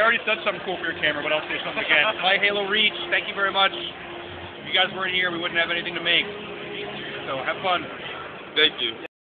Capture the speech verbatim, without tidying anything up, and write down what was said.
already said something cool for your camera, but I'll say something again. My Halo Reach, thank you very much. If you guys weren't here, we wouldn't have anything to make. So have fun. Thank you.